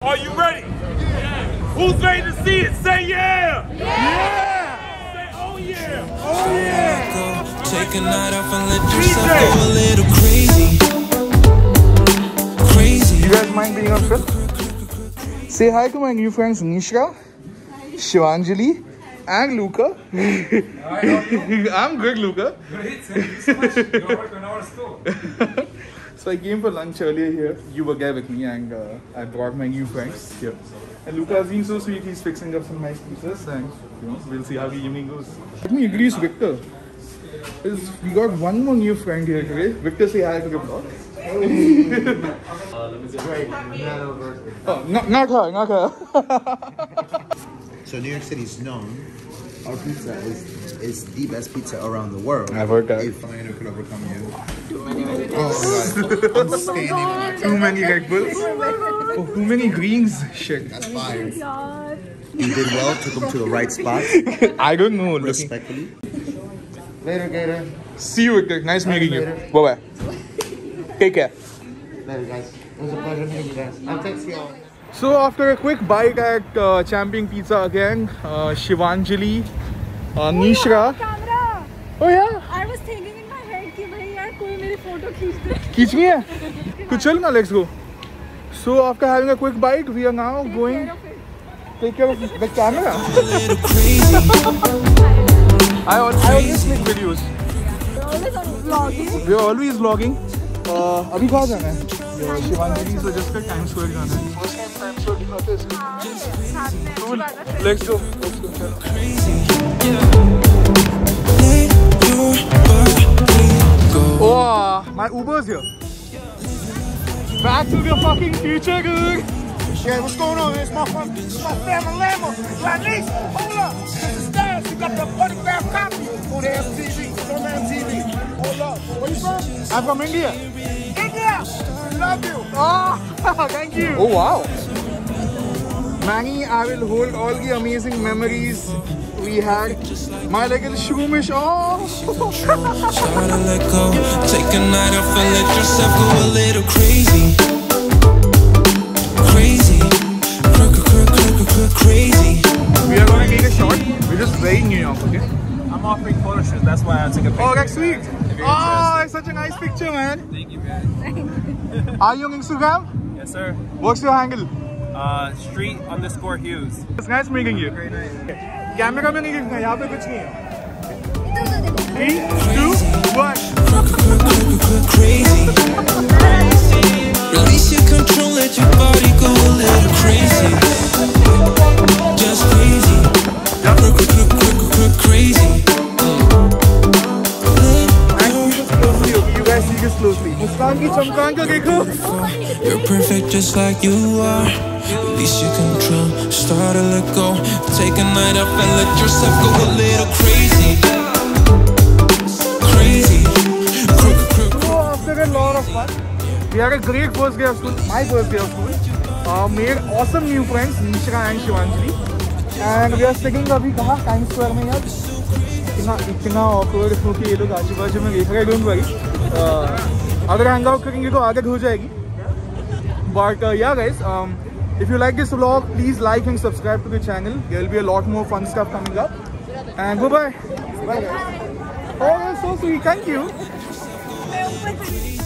Are you ready? Yeah. Who's ready to see it? Say yeah! Yeah! Say oh yeah! Oh yeah! Take a night off and let yourself go a little crazy. Crazy. You guys mind being on film? Say hi to my new friends Nishra, Shivanjali, and Luca. I'm good, Luca. Great, thank you so much. You're working our school. So I came for lunch earlier here. You were there with me, and I brought my new friends here. And Luca has been so sweet. He's fixing up some nice pizzas, and we'll see how the evening goes. Let me introduce Victor. We got one more new friend here today. Victor, say hi to the vlog. Oh, not her. So New York City is known. Our pizza is the best pizza around the world. I've heard that. If Fire could overcome you. Oh my god. I'm standing on my Too many Red Bulls. Oh, too many greens. Shit. That's fire. You did well. Took them to the right spot. I don't know. Respectfully. Later, Gator. See you, Victor. Nice meeting you. Bye-bye. Take care. Later, guys. It was a pleasure meeting you guys. I'll text you all. So after a quick bite at Champion Pizza again, Shivanjali, Nishra. Oh yeah. I was thinking in my head कि भाई यार कोई मेरी photo खींच दे. खींचनी है? तो चल ना, let's go. So after having a quick bite, we are now going. Take care of the camera. I always make videos. We are always vlogging. अभी कहाँ जाना है? शिवांजलि से just Times Square जाना है. First time Times Square दिखाते हैं इसको. Cool. Let's go. Oh, my Uber's here. Back to the fucking future, dude. Yeah, what's going on? It's my family Lambo. My niece, hold up. This is Stas. You got the photograph copy on the MTV. On the MTV. Hold up. Where you from? I'm from India. India. Love you. Oh, thank you. Oh, wow. Manny, I will hold all the amazing memories we had. My leg is shoomish. Oh. Try to let go. Take a night off and let yourself go a little crazy. Crazy. We are going to take a shot. We're just very New York, okay? I'm offering photo shoots. That's why I took a picture. Oh, that's sweet. Oh, it's such a nice picture, man. Thank you, man. Are you on Instagram? Yes, sir. What's your handle? Street_Hughes. It's nice meeting you. Great night. Camera में नहीं दिखना, यहाँ पे कुछ नहीं है. 3, 2, 1. Crazy. Release your control, let your body go a little crazy. Just crazy. Crazy. You guys see this closely. मुस्कान की चमकान को देखो. You're perfect just like you are. Release your control, start to let go. Take a night off and let yourself go a little crazy. Crazy. So after a lot of fun, we had a great first day of school. My first day of school. Made awesome new friends, Nishra and Shivanjali. And we are sitting अभी कहाँ Times Square में यार. इतना awkward क्योंकि ये लोग आजू बाजू में देख रहे हैं. Don't worry. अगर hang out करेंगे तो आदत हो जाएगी. But yeah guys, if you like this vlog, please like and subscribe to the channel. There will be a lot more fun stuff coming up. And bye bye. Bye guys. Oh, you're so sweet. Thank you.